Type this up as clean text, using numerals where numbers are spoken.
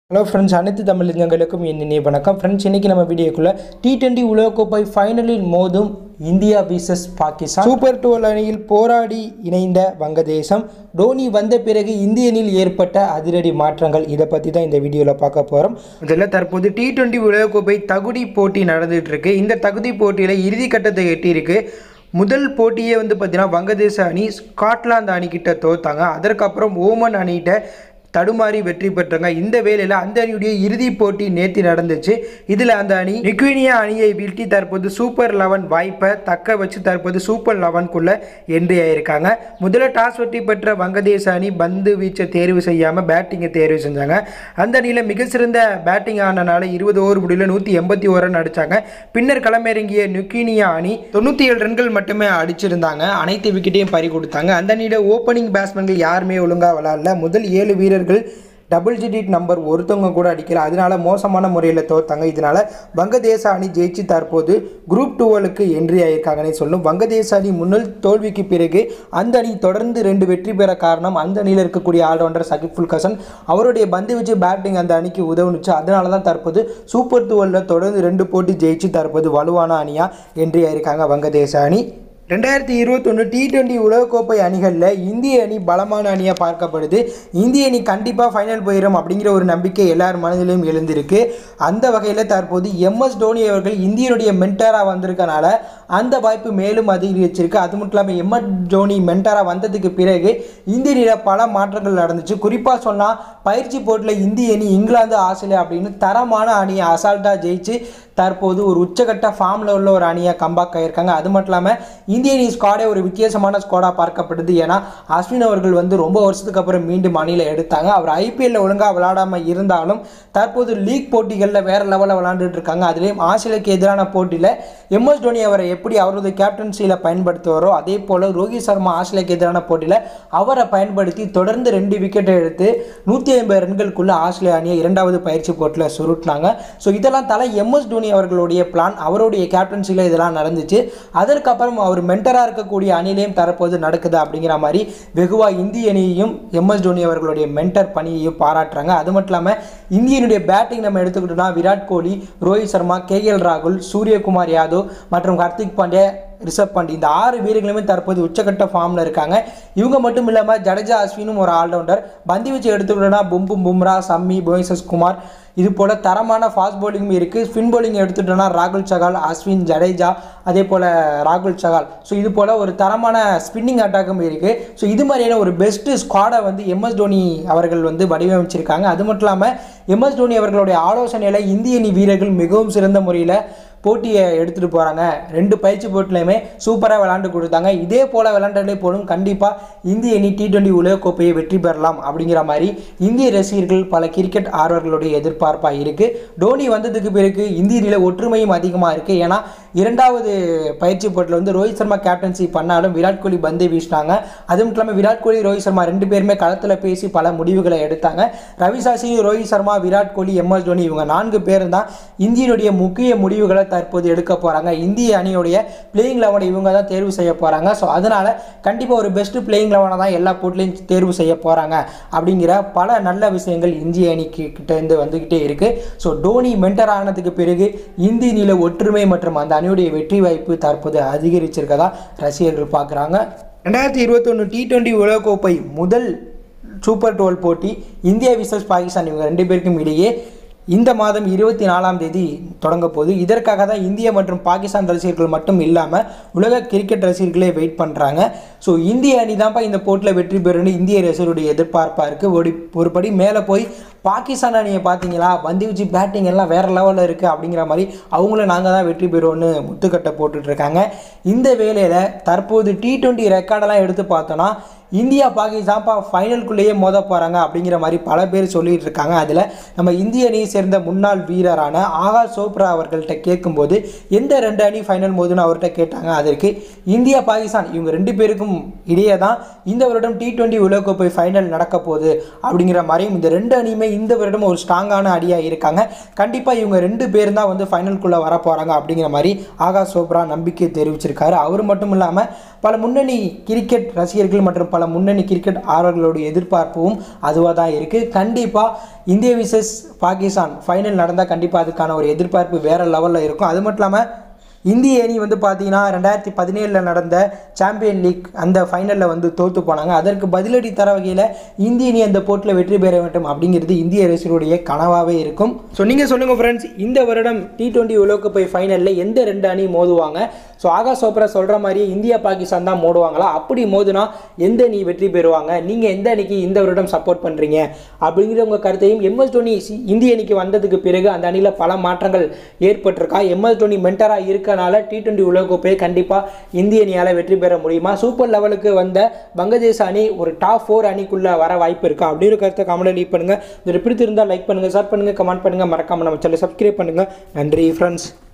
Hello friends, அனைத்து தமிழர்களுக்கும் என்னென்ன வணக்கம். ஃப்ரெண்ட்ஸ், இன்றைக்கி நம்ம வீடியோக்குள்ளே T20 உலகக்கோப்பை ஃபைனலில் மோதும் இந்தியா விசஸ் பாகிஸ்தான் சூப்பர் 12 அணியில் போராடி இணைந்த வங்கதேசம். டோனி வந்த பிறகு இந்திய அணியில் ஏற்பட்ட அதிரடி மாற்றங்கள், இதை பற்றி தான் இந்த வீடியோவில் பார்க்க போகிறோம். இதில் தற்போது T20 உலகக்கோப்பை தகுதி போட்டி நடந்துகிட்டு இருக்கு. இந்த தகுதி போட்டியில் இறுதி கட்டத்தை எட்டியிருக்கு. முதல் போட்டியே பார்த்தீங்கன்னா வங்கதேச அணி ஸ்காட்லாந்து அணிக்கிட்ட தோத்தாங்க. அதற்கப்புறம் ஓமன் அணிகிட்ட தடுமாறி வெற்றி பெற்றாங்க. இந்த வேளையில் அந்த அணியுடைய இறுதிப் போட்டி நேற்று நடந்துச்சு. இதில் அந்த அணி நிக்வினியா அணியை வீழ்த்தி தற்போது சூப்பர் 11 வாய்ப்பை தக்க வச்சு தற்போது சூப்பர் 11க்குள்ளே என்ட்ரி ஆகியிருக்காங்க. முதல்ல டாஸ் வெற்றி பெற்ற வங்கதேச அணி பந்து வீச்சை தேர்வு செய்யாமல் பேட்டிங்கை தேர்வு செஞ்சாங்க. அந்த அணியில் மிக சிறந்த பேட்டிங் ஆனனால 20 ஓவர் முடிவில் 181 ரன் அடித்தாங்க. பின்னர் களமிறங்கிய நிக்வினியா அணி 97 ரன்கள் மட்டுமே அடிச்சிருந்தாங்க. அனைத்து விக்கெட்டையும் பறி கொடுத்தாங்க. அந்த அணியோட ஓப்பனிங் பேட்ஸ்மேன்கள் யாருமே ஒழுங்காக விளையாடல. முதல் 7 வீரர்கள் டபுள் டிஜிட் நம்பர் ஒருத்தவங்க கூட அடிக்கல. அதனால மோசமான முறையில் தோத்தாங்க. இதனால வங்கதேச அணி ஜெயிச்சு தற்போது குரூப் 12க்கு என்ட்ரி ஆகியிருக்காங்கன்னே சொல்லும். வங்கதேச அணி முன்னல் தோல்விக்கு பிறகு அந்த அணி தொடர்ந்து 2 வெற்றி பெற காரணம் அந்த அணியில் இருக்கக்கூடிய ஆல்ரவுண்டர் சகிப் உல் ஹசன். அவருடைய பந்து வச்சு பேட்டிங் அந்த அணிக்கு உதவுனுச்சு. அதனால தான் தற்போது சூப்பர் 12 தொடர்ந்து 2 போட்டி ஜெயிச்சு தற்போது வலுவான அணியாக என்ட்ரி ஆகியிருக்காங்க வங்கதேச அணி. 2021 T20 உலகக்கோப்பை அணிகளில் இந்திய அணி பலமான அணியாக பார்க்கப்படுது. இந்திய அணி கண்டிப்பாக ஃபைனல் போயிடும் அப்படிங்கிற ஒரு நம்பிக்கை எல்லார் மனதிலும் எழுந்திருக்கு. அந்த வகையில் தற்போது MS டோனி அவர்கள் இந்தியனுடைய மென்டாராக வந்திருக்கனால அந்த வாய்ப்பு மேலும் அதிகரிச்சிருக்கு. அது மட்டும் இல்லாமல் MS டோனி மென்டாராக வந்ததுக்கு பிறகு இந்திய அணியில் பல மாற்றங்கள் நடந்துச்சு. குறிப்பாக சொன்னால் பயிற்சி போட்டியில் இந்திய அணி இங்கிலாந்து, ஆஸ்திரேலியா அப்படின்னு தரமான அணியை அசால்ட்டாக ஜெயிச்சு தற்போது ஒரு உச்சகட்ட ஃபார்மில் உள்ள ஒரு அணியாக கம்பேக் ஆகியிருக்காங்க. அது மட்டும் இல்லாமல் இந்திய அணி ஸ்குவாடே ஒரு வித்தியாசமான ஸ்குவாடாக பார்க்கப்படுது. ஏன்னா அஸ்வின் அவர்கள் ரொம்ப வருஷத்துக்கு அப்புறம் மீண்டும் அணியில் எடுத்தாங்க. அவர் IPL ஒழுங்காக விளையாடாமல் இருந்தாலும் தற்போது லீக் போட்டிகளில் வேறு லெவலில் விளையாண்டுட்டு இருக்காங்க. அதுலேயும் ஆஸ்திரேலியாவுக்கு எதிரான போட்டியில் MS டோனி அவரை எப்படி அவரது கேப்டன்சியில் பயன்படுத்துவாரோ அதே போல் ரோஹித் சர்மா ஆஸ்திரேலியாவுக்கு எதிரான போட்டியில் அவரை பயன்படுத்தி தொடர்ந்து 2 விக்கெட்டை எடுத்து 150 ரன்களுக்குள்ள ஆஸ்திரேலியா அணியை 2வது பயிற்சி போட்டியில் சுருட்டினாங்க. ஸோ இதெல்லாம் தலை MS டோனி அவர்களுடைய பிளான், அவருடைய கேப்டன்சியில் இதெல்லாம் நடந்துச்சு. அதற்கப்புறம் அவர் மென்டராக இருக்கக்கூடிய அணியிலையும் தற்போது நடக்குது அப்படிங்கிற மாதிரி வெகுவாக இந்திய அணியையும் MS டோனி அவர்களுடைய மென்டர் பணியையும் பாராட்டுறாங்க. அது மட்டும் இல்லாமல் இந்தியனுடைய பேட்டிங் நம்ம எடுத்துக்கிட்டோம்னா விராட் கோலி, ரோஹித் சர்மா, KL ராகுல், சூரியகுமார் யாதவ் மற்றும் ஹர்திக் பாண்டியா, ரிஷப் பண்ட் இந்த 6 வீரர்களுமே தற்போது உச்சகட்ட ஃபார்மில் இருக்காங்க. இவங்க மட்டும் இல்லாமல் ஜடேஜா, அஸ்வினும் ஒரு ஆல்ரவுண்டர். பந்து வச்சு எடுத்துக்கிட்டோம்னா பும்ரா, சம்மி, புவனேஸ்வர் குமார் இது போல் தரமான ஃபாஸ்ட் பவுலிங்கும் இருக்குது. ஸ்பின் பவுலிங் எடுத்துட்டோம்னா ராகுல் சகால், அஸ்வின், ஜடேஜா, அதே போல் ராகுல் சகால். ஸோ இது போல் ஒரு தரமான ஸ்பின்னிங் அட்டாக்கும் இருக்குது. ஸோ இது மாதிரியான ஒரு பெஸ்ட்டு ஸ்குவாடை MS டோனி அவர்கள் வடிவமைச்சிருக்காங்க. அது மட்டும் இல்லாமல் MS டோனி அவர்களுடைய ஆலோசனையில் இந்திய அணி வீரர்கள் மிகவும் சிறந்த முறையில் போட்டியை எடுத்துகிட்டு போகிறாங்க. 2 பயிற்சி போட்டிலையுமே சூப்பராக விளாண்டு கொடுத்தாங்க. இதே போல் விளாண்டாலே போலும் கண்டிப்பாக இந்திய அணி T20 உலகக்கோப்பையை வெற்றி பெறலாம் அப்படிங்கிற மாதிரி இந்திய ரசிகர்கள் பல கிரிக்கெட் ஆர்வலர்களுடைய எதிர்பார்ப்பாக இருக்குது. டோனி வந்ததுக்கு பிறகு இந்திய அணியில் ஒற்றுமையும் அதிகமாக இருக்குது. ஏன்னா 2வது பயிற்சி போட்டியில் ரோஹித் சர்மா கேப்டன்சி பண்ணாலும் விராட் கோலி பந்து வீசினாங்க. அதுவும் இல்லாமல் விராட் கோலி, ரோஹித் சர்மா 2 பேருமே களத்தில் பேசி பல முடிவுகளை எடுத்தாங்க. ரவி சாஸ்திரி, ரோஹித் சர்மா, விராட் கோலி, MS டோனி இவங்க 4 பேரும் தான் இந்தியனுடைய முக்கிய முடிவுகளை தற்போது எடுக்க போகிறாங்க. இந்திய அணியுடைய பிளேயிங் 11 இவங்க தான் தேர்வு செய்ய போகிறாங்க. ஸோ அதனால் கண்டிப்பாக ஒரு பெஸ்ட்டு பிளேயிங் 11 தான் எல்லா போட்டிலையும் தேர்வு செய்ய போகிறாங்க அப்படிங்கிற பல நல்ல விஷயங்கள் இந்திய அணிக்கு கிட்டேருந்து வந்துக்கிட்டே இருக்குது. ஸோ டோனி மென்டர் ஆனதுக்கு பிறகு இந்திய அணியில் ஒற்றுமை மற்றும் அந்த அணியுடைய வெற்றி வாய்ப்பு தற்போது அதிகரிச்சிருக்கதா ரசிகர்கள் பார்க்குறாங்க. 2021 T20 உலகக்கோப்பை முதல் சூப்பர் 12 போட்டி இந்தியா விசஸ் பாகிஸ்தான் இவங்க 2 பேருக்கும் இடையே இந்த மாதம் 24ஆம் தேதி தொடங்க போகுது. இதற்காக தான் இந்திய மற்றும் பாகிஸ்தான் ரசிகர்கள் மட்டும் இல்லாமல் உலக கிரிக்கெட் ரசிகர்களே வெயிட் பண்ணுறாங்க. ஸோ இந்திய அணி தான்ப்பா இந்த போட்டியில் வெற்றி பெறுன்னு இந்திய ரசிகருடைய எதிர்பார்ப்பாக இருக்குது. ஒரு படி மேலே போய் பாகிஸ்தான் அணியை பார்த்தீங்களா, பந்து வச்சு பேட்டிங் எல்லாம் வேறு லெவலில் இருக்குது அப்படிங்கிற மாதிரி அவங்கள நாங்கள் தான் வெற்றி பெறுவோன்னு முத்துக்கட்டை போட்டுட்ருக்காங்க. இந்த வேளையில் தற்போது T20 ரெக்கார்டெல்லாம் எடுத்து பார்த்தோன்னா இந்தியா பாகிஸ்தான்ப்பா ஃபைனலுக்குள்ளேயே மோத போகிறாங்க அப்படிங்கிற மாதிரி பல பேர் சொல்லிகிட்டு இருக்காங்க. அதில் நம்ம இந்திய அணியை சேர்ந்த முன்னாள் வீரரான ஆகாஷ் சோப்ரா அவர்கள்ட்ட கேட்கும்போது எந்த 2 அணி ஃபைனல் மோதுன்னு அவர்கிட்ட கேட்டாங்க. அதற்கு இந்தியா பாகிஸ்தான் இவங்க 2 பேருக்கும் இடையே தான் இந்த வருடம் T20 உலகக்கோப்பை ஃபைனல் நடக்க போகுது அப்படிங்கிற மாதிரியும் இந்த 2 அணியுமே இந்த வருடம் ஒரு ஸ்ட்ராங்கான அணியாக இருக்காங்க. கண்டிப்பாக இவங்க 2 பேரும் தான் ஃபைனலுக்குள்ளே வர போகிறாங்க அப்படிங்கிற மாதிரி ஆகாஷ் சோப்ரா நம்பிக்கை தெரிவிச்சிருக்காரு. அவர் மட்டும் இல்லாமல் பல முன்னணி கிரிக்கெட் ரசிகர்கள் மற்றும் பல முன்னணி கிரிக்கெட் ஆர்வலர்களுடைய எதிர்பார்ப்பும் அதுவாக தான் இருக்குது. கண்டிப்பாக இந்தியா விசஸ் பாகிஸ்தான் ஃபைனல் நடந்தால் கண்டிப்பாக அதுக்கான ஒரு எதிர்பார்ப்பு வேறு லெவலில் இருக்கும். அது மட்டும் இல்லாமல் இந்திய அணி வந்து பார்த்தீங்கன்னா 2017 நடந்த சாம்பியன் லீக் அந்த ஃபைனலில் வந்து தோற்று போனாங்க. அதற்கு பதிலடி தர வகையில் இந்திய அணி அந்த போட்டியில் வெற்றி பெற வேண்டும் அப்படிங்கிறது இந்திய ரசிகருடைய கனவாகவே இருக்கும். ஸோ நீங்கள் சொல்லுங்கள் ஃப்ரெண்ட்ஸ், இந்த வருடம் T20 உலகக்கோப்பை ஃபைனலில் எந்த 2 அணி மோதுவாங்க? ஸோ ஆகாஷ் சோப்ரா சொல்கிற மாதிரியே இந்தியா பாகிஸ்தான் தான் மோதுவாங்களா? அப்படி மோதுனா எந்த அணி வெற்றி பெறுவாங்க? நீங்கள் எந்த அணிக்கு இந்த வருடம் சப்போர்ட் பண்ணுறீங்க அப்படிங்கிற உங்கள் கருத்தையும், MS தோனி இந்திய அணிக்கு வந்ததுக்கு பிறகு அந்த அணியில் பல மாற்றங்கள் ஏற்பட்டிருக்கா? MS தோனி மென்டராக இருக்கனால T20 உலகக்கோப்பையை கண்டிப்பாக இந்திய அணியால் வெற்றி பெற முடியுமா? சூப்பர் லெவலுக்கு வந்த வங்கதேச அணி ஒரு டாப் 4 அணிக்குள்ளே வர வாய்ப்பு இருக்கா அப்படிங்கிற கருத்தை கமெண்ட்டில் லீவ் பண்ணுங்கள். இதில் பிடித்திருந்தால் லைக் பண்ணுங்கள், ஷேர் பண்ணுங்கள், கமெண்ட் பண்ணுங்கள், மறக்காமல் நம்ம சேனலை சப்ஸ்கிரைப் பண்ணுங்கள். நன்றி ஃப்ரெண்ட்ஸ்.